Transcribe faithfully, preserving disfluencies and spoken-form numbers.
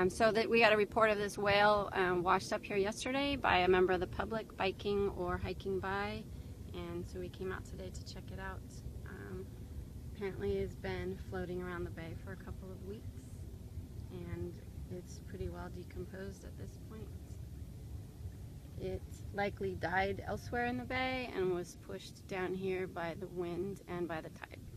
Um, so that we got a report of this whale um, washed up here yesterday by a member of the public biking or hiking by, and so we came out today to check it out. Um, apparently it's been floating around the bay for a couple of weeks, and it's pretty well decomposed at this point. It likely died elsewhere in the bay and was pushed down here by the wind and by the tide.